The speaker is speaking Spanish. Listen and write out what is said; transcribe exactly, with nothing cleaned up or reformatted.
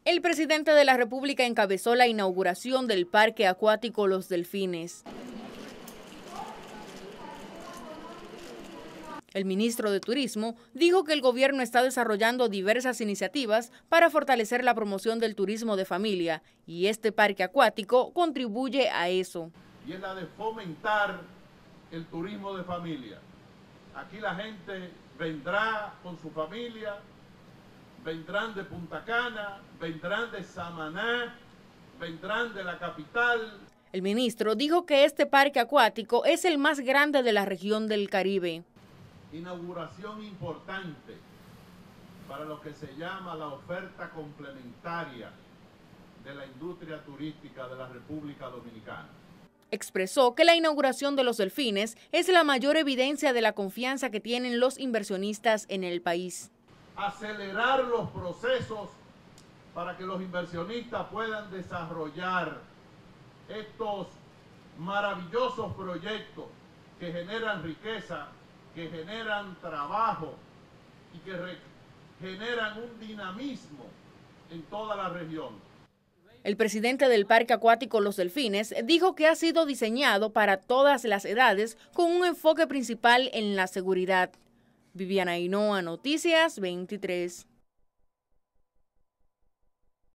El presidente de la República encabezó la inauguración del Parque Acuático Los Delfines. El ministro de Turismo dijo que el gobierno está desarrollando diversas iniciativas para fortalecer la promoción del turismo de familia y este parque acuático contribuye a eso. Y es la de fomentar el turismo de familia. Aquí la gente vendrá con su familia, vendrán de Punta Cana, vendrán de Samaná, vendrán de la capital. El ministro dijo que este parque acuático es el más grande de la región del Caribe. Inauguración importante para lo que se llama la oferta complementaria de la industria turística de la República Dominicana. Expresó que la inauguración de Los Delfines es la mayor evidencia de la confianza que tienen los inversionistas en el país. Acelerar los procesos para que los inversionistas puedan desarrollar estos maravillosos proyectos que generan riqueza, que generan trabajo y que generan un dinamismo en toda la región. El presidente del Parque Acuático Los Delfines dijo que ha sido diseñado para todas las edades con un enfoque principal en la seguridad. Viviana Ainhoa, Noticias veintitrés.